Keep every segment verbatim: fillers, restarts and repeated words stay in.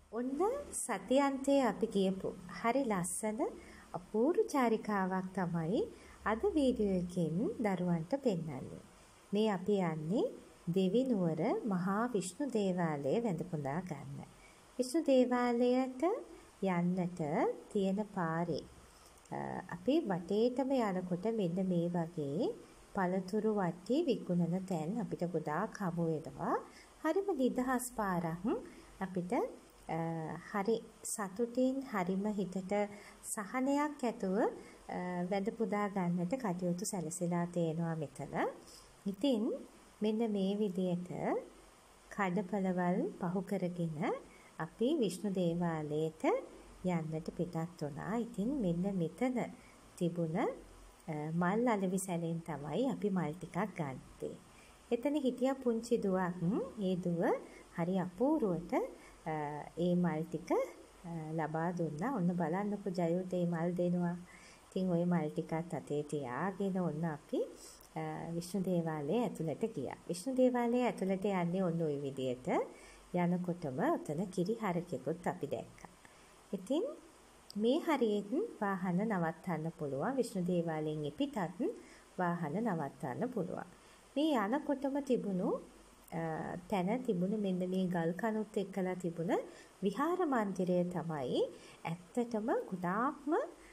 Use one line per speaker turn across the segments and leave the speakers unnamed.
ඔන්න සතියන්තයේ අපි කියපු හරි ලස්සන අපූර්ව චාරිකාවක් තමයි අද වීඩියෝ එකෙන් දරුවන්ට පෙන්වන්නේ. මේ අපි යන්නේ දෙවිනුවර මහා විෂ්ණු දේවාලයේ වැඳ පුදා ගන්න. විෂ්ණු දේවාලයට යන්නට තියෙන පාරේ අපි වටේටම යනකොට මෙන්න මේ වගේ පළතුරු වට්ටි විකුණන තැන් අපිට ගොඩාක් හමු වෙනවා. හරිම නිදහස් පාරක් අපිට හරි සතුටින් හරිම හිතට සහනයක් ඇතුව වැඳ පුදා ගන්නට කටයුතු සැලසීලා තියෙනවා මෙතන. ඉතින් මෙන්න මේ විදියට කඩපළවල් පහු කරගෙන අපි විෂ්ණු දේවාලයට යන්නට පිටත් වුණා. ඉතින් මෙන්න මෙතන තිබුණ මල් අලවි සැලෙන් තමයි අපි මල් ටිකක් ගත්තේ. එතන හිටියා පුංචි දුවක්. ඒ දුව හරි අපූර්වට ඒ මල් ටික ලබා දුන්නා. ඔන්න බලන්නකො ජයුට ඒ මල් දෙනවා. ඉතින් ওই මල් ටිකත් අතේ තියාගෙන ඔන්න අපි විෂ්ණු දේවාලයේ ඇතුළට ගියා. විෂ්ණු දේවාලයේ ඇතුළට යන්නේ ඔන්න ওই විදියට. යනකොටම ඔතන කිරි හරකෙකුත් අපි දැක්කා. ඉතින් මේ හරියෙන් වාහන නවත්තන්න පුළුවන්. විෂ්ණු දේවාලයෙන් පිටත් වාහන නවත්තන්න පුළුවන්. මේ යනකොටම තිබුණු තැන තිබුණ මෙන්න මේ ගල් කණුත් එක්කලා තිබුණ විහාර මන්දිරය තමයි ඇත්තටම ගොඩාක්ම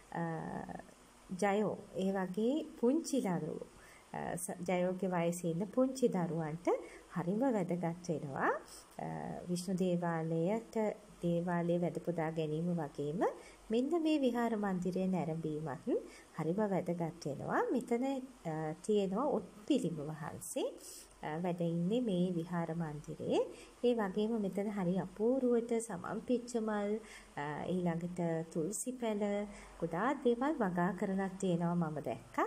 ජයෝ ඒ වගේ පුංචි දරුවෝ ජයෝගේ වයසේ ඉන්න පුංචි දරුවන්ට හරිම වැදගත් වෙනවා. විෂ්ණු දේවාලයට දේවාලයේ වැඳ පුදා ගැනීම වගේම මෙන්න මේ විහාර මන්දිරයේ නැරඹීමත් හරිම වැදගත් වෙනවා. මෙතන තියෙනවා ඔත්පිළිම වහන්සේ වැඩ ඉන්නේ මේ විහාර මන්දිරයේ. ඒ වගේම මෙතන හරි අපූර්වට සමම්පිච්ච මල් ඊළඟට තුල්සි පැල ගොඩාක් දේවල් වගා කරලා තියෙනවා මම දැක්කා.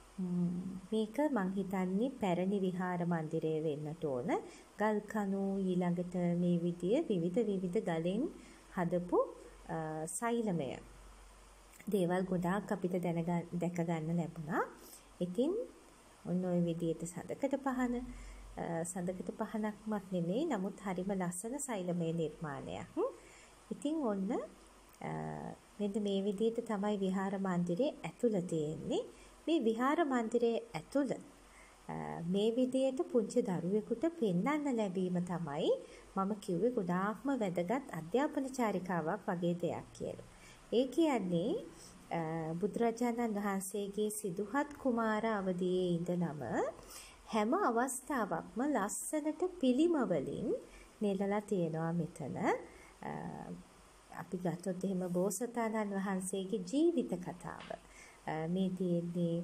මේක මං හිතන්නේ පැරණි විහාර මන්දිරය වෙන්නට ඕන. ගල් කණු ඊළඟට මේ විදිය විවිධ විවිධ ගලෙන් හදපු සෛලමය දේවල් ගොඩාක් අපිට දැනගන්න දැක ගන්න ලැබුණා. ඉතින් ඔන්න ඔය විදියට සඳකඩ පහන සඳකඩ පහනක්වත් නෙමෙයි, නමුත් හරිම ලස්සන සෛලමය නිර්මාණයක්. ඉතින් ඔන්න මෙන්න මේ විදියට තමයි විහාර මන්දිරයේ ඇතුළ තියෙන්නේ. මේ විහාර මන්දිරයේ ඇතුළ මේ විදියට පුංචි දරුවෙකුට පෙන්වන්න ලැබීම තමයි මම කිව්වේ ගොඩාක්ම වැදගත් අධ්‍යාපන චාරිකාවක් වගේ දෙයක් කියලා. ඒ කියන්නේ බුදුරජාණන් වහන්සේගේ සිදුහත් කුමාර අවදියේ ඉඳලම හැම අවස්ථාවක්ම ලස්සනට පිළිම වලින් නෙලලා තියෙනවා මෙතන. අපි ගත්තොත් එහෙම බෝසතාණන් වහන්සේගේ ජීවිත කතාව. මේ තියෙන්නේ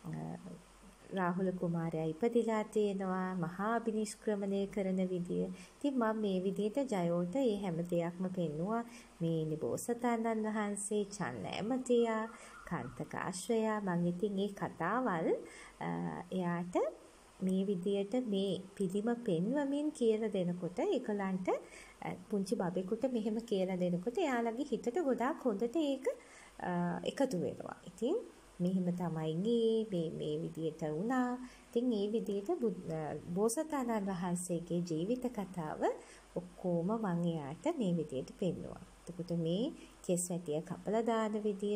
රාහුල කුමාරයා ඉපදිලා තියෙනවා, මහා අභිනිෂ්ක්‍රමණය කරන විදිය. ඉතින් මම මේ විදිහට ජයෝට මේ හැම දෙයක්ම පෙන්නුවා. මේ ඉන්නේ බෝසතාණන් වහන්සේ, චන්නෑමතියා, කාන්තකාශ්‍රයා. මම ඉතින් මේ කතාවල් එයාට මේ විදියට මේ පිළිම පෙන්වමින් කියලා දෙනකොට ඒකලන්ට පුංචි බබෙකුට මෙහෙම කියලා දෙනකොට එයාලගේ හිතට ගොඩාක් හොඳට ඒක එකතු වෙනවා. ඉතින් මෙහෙම තමයි මේ මේ විදියට වුණා. ඉතින් මේ විදියට බෝසතාණන් වහන්සේගේ ජීවිත කතාව ඔක්කොම මම එයාට මේ විදියට පෙන්නුවා. එතකොට මේ කෙස් වැටිය කපලා දාන විදිය,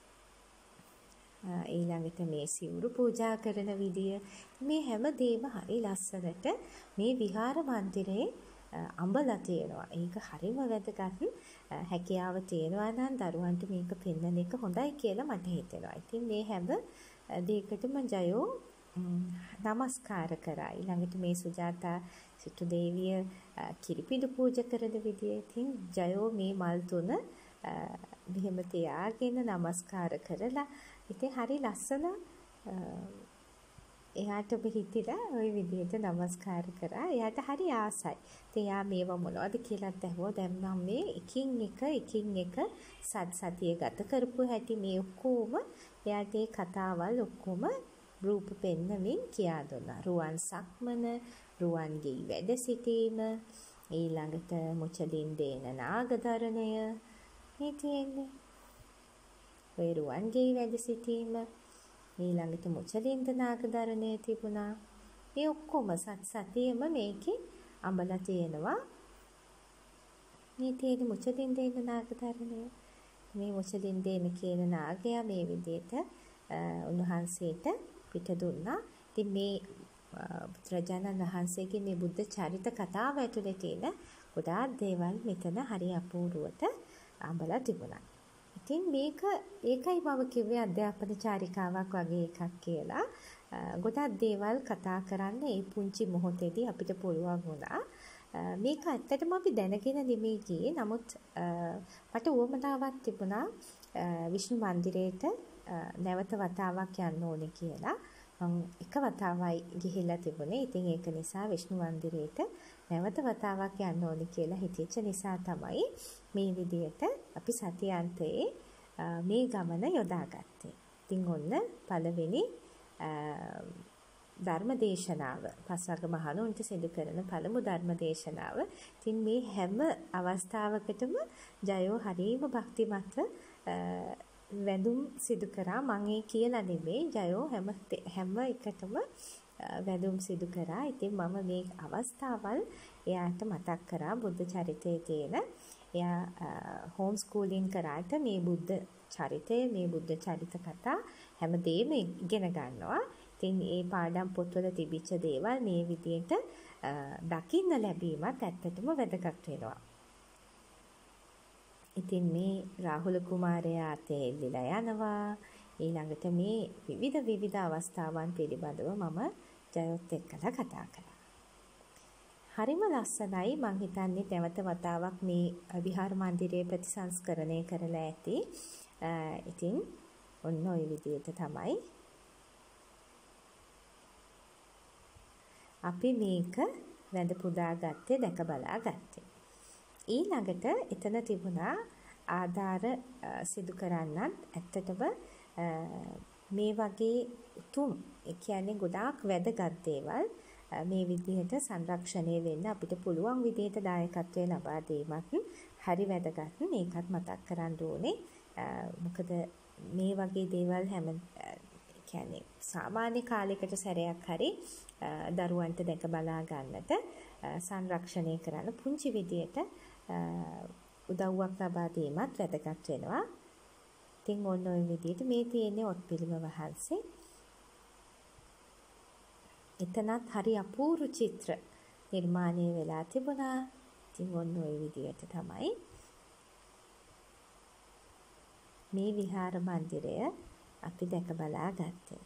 ඊළඟට මේ සිවුරු පූජා කරන විදිය, මේ හැම දෙයක්ම හරි ලස්සනට මේ විහාර මන්දිරේ අඹලා තියෙනවා. ඒක හරිම වැදගත්. හැකියාව තියෙනවා නම් දරුවන්ට මේක පෙන්වන එක හොඳයි කියලා මට හිතෙනවා. ඉතින් මේ හැම දෙයකටම ජයෝ නමස්කාර කරා. ඊළඟට මේ සුජාතා සිටු දේවිය කිරිපිඩු පූජා කරන විදිය. ඉතින් ජයෝ මේ මල් තුන මෙහෙම තියාගෙන නමස්කාර කරලා ඉතින් හරි ලස්සන එයාට හිතිලා ওই විදිහට නමස්කාර කරා. එයාට හරි ආසයි. ඉතින් එයා මේව මොනවද කියලාත් ඇහුවා. දැන් මම මේ එකින් එක එකින් එක සත් සතිය ගත කරපු හැටි මේ ඔක්කොම එයාට ඒ කතාවල් ඔක්කොම රූප පෙන්නමින් කියා දුන්නා. රුවන් සක්මන, රුවන්ගේ වැඩ සිටීම, ඊළඟට මුචලින් දේන නාගදරණය මේ තියෙන්නේ. ඔය රුවන්ගේ වැඩ සිටීම ඊළඟට මුචලින්ද නාගදරණය තිබුණා. මේ ඔක්කොම සත් සතියෙම මේකේ අඹලා තියෙනවා. මේ තියෙන මුචලින්දේන නාගධරණය. මේ මුචලින්දේන කියන නාගයා මේ විදිහට උන්වහන්සේට පිට දුන්නා. ඉතින් මේ බුදුරජාණන් වහන්සේගේ මේ බුද්ධ චරිත කතාව ඇතුලේ තියෙන ගොඩාක් දේවල් මෙතන හරි අපූර්වට අඹලා තිබුණා. ඉතින් මේක ඒකයි මම කිව්වේ අධ්‍යාපන චාරිකාවක් වගේ එකක් කියලා. ගොඩාක් දේවල් කතා කරන්න ඒ පුංචි මොහොතේදී අපිට පුළුවන් වුණා. මේක ඇත්තටම අපි දැනගෙන නෙමෙයි ගියේ. නමුත් මට උවමනාවක් තිබුණා විෂ්ණු මන්දිරේට නැවත වතාවක් යන්න ඕනේ කියලා. මම එක වතාවයි ගිහිල්ලා තිබුණේ. ඉතින් ඒක නිසා විෂ්ණු මන්දිරේට නැවත වතාවක් යන්න ඕනේ කියලා හිතෙච්ච නිසා තමයි මේ විදියට අපි සතියාන්තයේ මේ ගමන යොදාගත්තේ. ඉතින් ඔන්න පළවෙනි ධර්ම දේශනාව පස්වග මහණුන්ට සිදු කරන පළමු ධර්ම දේශනාව. ඉතින් මේ හැම අවස්ථාවකටම ජයෝ හරීම භක්තිමත්ව වැඳුම් සිදු කරා. මම ඒ කියලා නෙමෙයි ජයෝ හැම හැම එකටම වැඳුම් සිදු කරා. ඉතින් මම මේ අවස්ථාවල් එයාට මතක් කරා බුද්ධ චරිතයේ තියෙන. එයා හෝම් ස්කූලින් කරාට මේ බුද්ධ චරිතය, මේ බුද්ධ චරිත කතා හැමදේම ඉගෙන ගන්නවා. ඉතින් ඒ පාඩම් පොත්වල තිබිච්ච දේවල් මේ විදිහට දකින්න ලැබීමත් ඇත්තටම වැදගත් වෙනවා. ඉතින් මේ රාහුල කුමාරයා අතේ එල්ලිලා යනවා. ඊළඟට මේ විවිධ විවිධ අවස්ථාවන් පිළිබඳව මම ජයොත් එක්කලා කතා කරා. හරිම ලස්සනයි. මං හිතන්නේ නැවත වතාවක් මේ විහාර මන්දිරය ප්‍රතිසංස්කරණය කරලා ඇති. ඉතින් ඔන්න ඔය විදිහට තමයි අපි මේක වැඳ පුදා ගත්තේ, දැක බලා ගත්තේ. ඊළඟට එතන තිබුණා ආධාර සිදු කරන්නත් ඇත්තටම මේ වගේ උතුම්, ඒ කියන්නේ ගොඩාක් වැදගත් දේවල් මේ විදිහට සංරක්ෂණය වෙන්න අපිට පුළුවන් විදිහට දායකත්වය ලබා දීමත් හරි වැදගත්. ඒකත් මතක් කරන්න ඕනේ. මොකද මේ වගේ දේවල් හැම කියන්නේ සාමාන්‍ය කාලයකට සැරයක් හරි දරුවන්ට දැක බලා ගන්නට සංරක්ෂණය කරන්න පුංචි විදියට උදව්වක් ලබා දීමත් වැදගත් වෙනවා. ඉතින් ඔන්න ඔය විදියට මේ තියෙන්නේ ඔත්පිළිම වහන්සේ. එතනත් හරි අපූර්ව චිත්‍ර නිර්මාණය වෙලා තිබුණා. ඉතින් ඔන්න ඔය විදියට තමයි මේ විහාර මන්දිරය අපි දැක බලා ගත්තේ.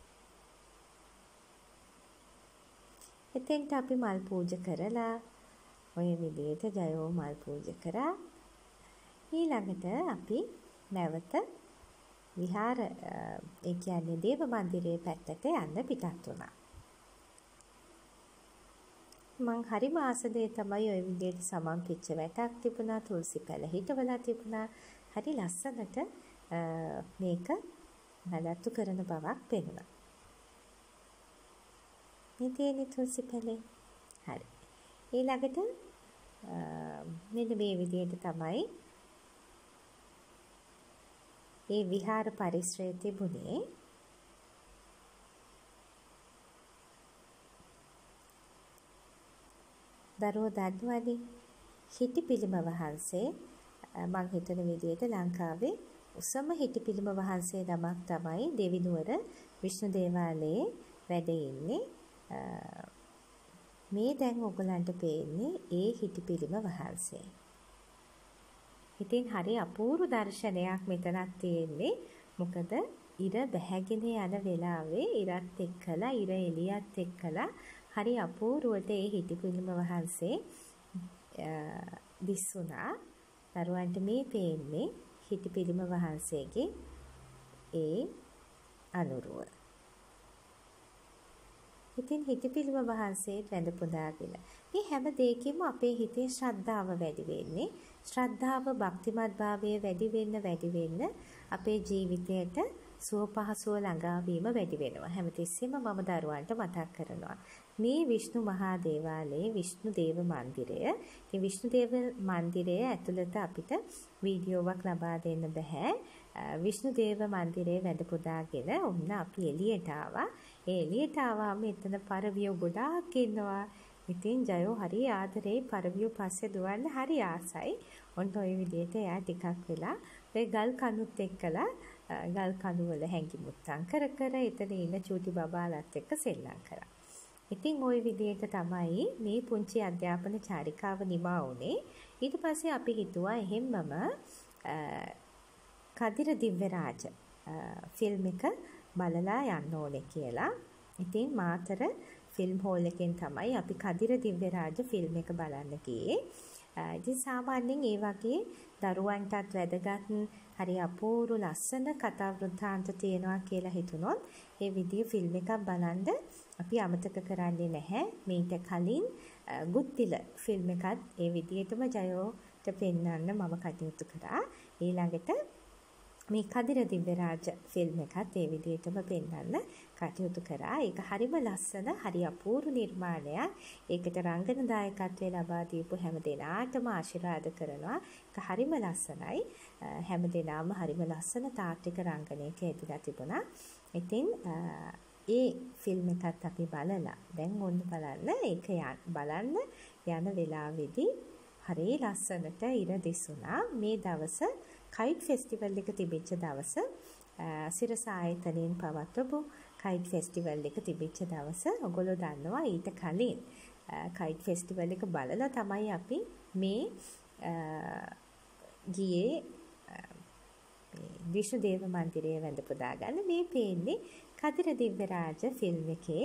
එතෙන්ට අපි මල් පූජා කරලා ඔය විදිහට ජයෝ මල් පූජා කරා. ඊළඟට අපි නැවත විහාර ඒ කියන්නේ දේව මන්දිරයේ පැත්තට යන්න පිටත් වුණා. මං හරිම ආස දේ තමයි ඔය විදිහට සමන් පිච්ච වැටක් තිබුණා, තුල්සි පැල හිටවලා තිබුණා. හරි ලස්සනට මේක නඩත්තු කරන බවක් පෙනුණා. මේ තියෙන තුල්සි පැලේ. හරි. ඊළඟට මෙන්න මේ විදිහට තමයි මේ විහාර පරිසරය තිබුණේ. දරුවෝ දන්නවනේ හිටිපිළිම වහන්සේ මං හිතන විදිහට ලංකාවේ උසම හිටිපිළිම වහන්සේ නමක් තමයි දෙවිනුවර විෂ්ණු දේවාලයේ වැඩ ඉන්නේ. මේ දැන් ඔයගලන්ට පේන්නේ ඒ හිටිපිළිම වහන්සේ. ඉතින් හරි අපූර්ව දර්ශනයක් මෙතනක් තියෙන්නේ. මොකද ඉර බැහැගෙන යන වෙලාවේ ඉරත් එක්කලා ඉර එළියත් එක්කලා හරි අපූර්වට ඒ හිටිපිළිම වහන්සේ දිස්සුණා. දරුවන්ට මේ පේන්නේ හිටිපිළිම වහන්සේගේ ඒ අනුරුව. ඉතින් හිටිපිළිම වහන්සේත් වැඳ පුදාගෙන මේ හැම දෙයකින්ම අපේ හිතේ ශ්‍රද්ධාව වැඩි වෙන්නේ. ශ්‍රද්ධාව, භක්තිමත් භාවය වැඩි වෙන්න වැඩි වෙන්න අපේ ජීවිතයට සුව පහසුව ළඟා වීම වැඩි වෙනවා. හැමතිස්සෙම මම දරුවන්ට මතක් කරනවා. මේ විෂ්ණු මහා දේවාලයේ විෂ්ණු දේව මන්දිරය. ඉතින් විෂ්ණු දේව මන්දිරය ඇතුළත අපිට වීඩියෝවක් ලබා දෙන්න බෑ. විෂ්ණු දේව මන්දිරයේ වැඳ පුදාගෙන ඔන්න අපි එළියට ආවා. ඒ එළියට ආවම එතන පරවිය ගොඩාක් ඉන්නවා. ඉතින් ජයෝ හරි ආදරේ පරවියු පස්සේ දුවන්න හරි ආසයි. ඔන්න ඔය විදිහට එයා ටිකක් වෙලා ඔය ගල් කණුත් එක්කලා ගල් කණු වල හැංගි මුත්තම් කර කර එතන ඉන්න චූටි බබාලත් එක්ක සෙල්ලම් කරා. ඉතින් ওই විදිහට තමයි මේ පුංචි අධ්‍යාපන චාරිකාව නිමා වුණේ. ඊට පස්සේ අපි හිතුවා එහෙම්මම කදිර දිව්‍යරාජ ෆිල්ම් එක බලලා යන්න ඕනේ කියලා. ඉතින් මාතර ෆිල්ම් හෝල් එකෙන් තමයි අපි කදිර දිව්‍යරාජ ෆිල්ම් එක බලන්න ගියේ. ඉතින් සාමාන්‍යයෙන් ඒ වගේ දරුවන්ටත් වැදගත් හරි අපූර්ව ලස්සන කතා වෘත්තාන්ත තියෙනවා කියලා හිතුනොත් ඒ විදිය ෆිල්ම් එකක් බලන්න අපි අමතක කරන්නේ නැහැ. මීට කලින් ගුත්තිල ෆිල්ම් එකත් ඒ විදියටම ජයෝට පෙන්වන්න මම කටයුතු කරා. ඊළඟට මේ කදිර දිව්‍යරාජ ෆිල්ම් එකත් ඒ විදිහටම පෙන්වන්න කටයුතු කරා. ඒක හරිම ලස්සන, හරි අපූර්ව නිර්මාණයක්. ඒකට රංගන දායකත්වය ලබා දීපු හැම දෙනාටම ආශිර්වාද කරනවා. ඒක හරිම ලස්සනයි. හැම දෙනාම හරිම ලස්සන තාත්වික රංගනයක යෙදලා තිබුණා. ඉතින් ඒ ෆිල්ම් එකත් අපි බලලා දැන් ඔන්න බලන්න ඒක බලන්න යන වෙලාවේදී හරි ලස්සනට ඉර දිසුණා. මේ දවස කයිට් ෆෙස්ටිවල් එක තිබිච්ච දවස, සිරස ආයතනයෙන් පවත්වපු කයිට් ෆෙස්ටිවල් එක තිබිච්ච දවස. ඔයගොල්ලෝ දන්නවා ඊට කලින් කයිට් ෆෙස්ටිවල් එක බලලා තමයි අපි මේ ගියේ විශ්ණුදේව මන්දිරයේ වැඳ පුදා ගන්න. මේ පේන්නේ කදිර දිව්‍යරාජ ෆිල්ම් එකේ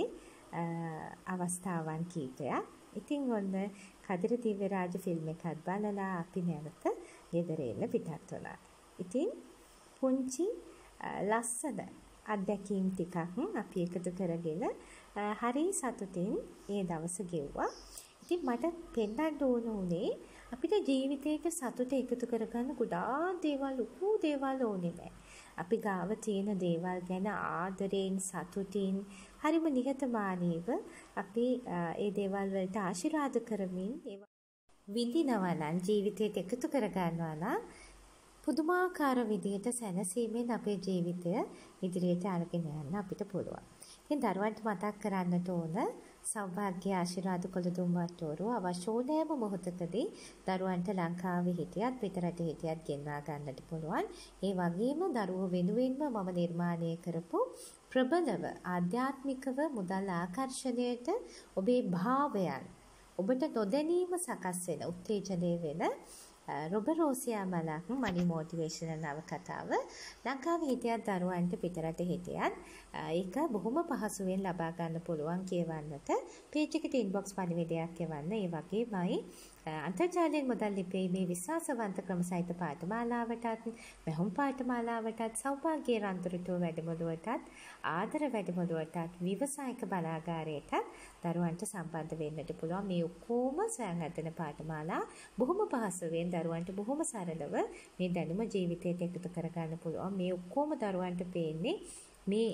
අවස්ථාවන් කීපයක්. ඉතින් ඔන්න කදිර දිව්‍යරාජ ෆිල්ම් එකත් බලලා අපි නැවත ගෙදර එන්න පිටත් වුණා. ඉතින් පුංචි ලස්සන අත්දැකීම් ටිකක් අපි එකතු කරගෙන හරි සතුටින් ඒ දවස ගෙවුවා. ඉතින් මට පෙන්නන්න ඕන උනේ අපිට ජීවිතේට සතුට එකතු කරගන්න ගොඩාක් දේවල් උකු දේවල් ඕනේ නැහැ. අපි ගාව තියෙන දේවල් ගැන ආදරෙන් සතුටින් හරිම නිහතමානීව අපි ඒ දේවල් වලට ආශිර්වාද කරමින් ඒවා විඳිනවා නම් ජීවිතයට එකතු කරගන්නවා නම් පුදුමාකාර විදිහට සැනසීමෙන් අපේ ජීවිතය ඉදිරියට අරගෙන යන්න අපිට පුළුවන්. ඉතින් දරුවන්ට මතක් කරන්නට ඕන සෞභාග්‍ය ආශිර්වාද කොළදුම් වට්ටෝරුව අවශ්‍ය ඕනෑම මොහොතකදී දරුවන්ට ලංකාවේ හිටියත් පිටරට හිටියත් ගෙන්වා ගන්නට පුළුවන්. ඒ වගේම දරුවෝ වෙනුවෙන්ම මම නිර්මාණය කරපු ප්‍රබලව ආධ්‍යාත්මිකව මුදල් ආකර්ෂණයට ඔබේ භාවයන් ඔබට නොදැනීම සකස් වෙන උත්තේජනය වෙන රොබරෝසියා මලක් මනි මොටිවේෂනල් නවකතාව ලංකාවේ හිටියත් දරුවන්ට පිටරට හිටියත් ඒක බොහොම පහසුවෙන් ලබා ගන්න පුළුවන් කියවන්නට පේජ් එකට ඉන්බොක්ස් පණිවිඩයක් එවන්න. ඒ වගේමයි අන්තර්ජාලයෙන් මුදල් ලිපීමේ විශ්වාසවන්ත ක්‍රමසහිත පාඨමාලාවටත් මෙහුම් පාඨමාලාවටත් සෞභාග්‍ය රන්තුරුටුව වැඩමුළුවටත් ආදර වැඩමුළුවටත් විවසායක බලාගාරයටත් දරුවන්ට සම්බන්ධ වෙන්නට පුළුවන්. මේ ඔක්කොම සොයන් හදන පාඨමාලා බොහොම පහසුවෙන් දරුවන්ට බොහොම සරලව මේ දැනුම ජීවිතයට එකතු කරගන්න පුළුවන්. මේ ඔක්කොම දරුවන්ට පේන්නේ මේ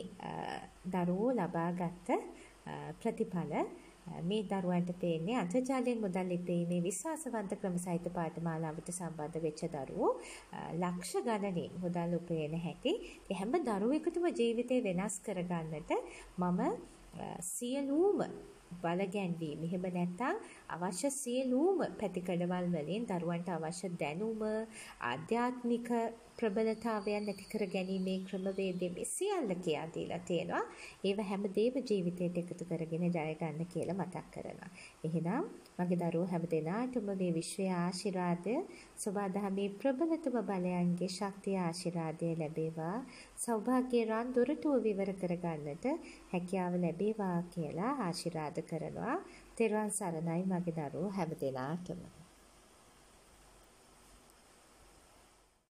දරුවෝ ලබාගත් ප්‍රතිඵල. මේ දරුවන්ට පේන්නේ අන්තර්ජාලයෙන් මුදල් ලිපීමේ විශ්වාසවන්ත ක්‍රමසහිත පාඨමාලාවට සම්බන්ධ වෙච්ච දරුවෝ ලක්ෂ ගණනින් මුදල් උපයන හැටි. හැම දරුවෙකුටම ජීවිතේ වෙනස් කරගන්නට මම සියලුම බලගැන්වීම එහෙම නැත්නම් අවශ්‍ය සියලුම පැතිකඩවල් වලින් දරුවන්ට අවශ්‍ය දැනුම ආධ්‍යාත්මික ප්‍රබලතාවයන් ඇති කර ගැනීමේ ක්‍රමවේදය මේ සියල්ල කියා දීලා තියෙනවා. ඒව හැමදේම ජීවිතයට එකතු කරගෙන ජය ගන්න කියලා මතක් කරනවා. එහෙනම් මගේ දරුවෝ හැමදෙනාටම මේ විශ්වයේ ආශිර්වාදය සබදාමේ ප්‍රබලතම බලයන්ගේ ශක්තිය ආශිර්වාදය ලැබේවා. සෞභාග්‍ය රන් දොරටුව විවර කරගන්නට හැකියාව ලැබේවා කියලා ආශිර්වාද කරනවා. තෙරුවන් සරණයි මගේ දරුවෝ හැමදෙනාටම.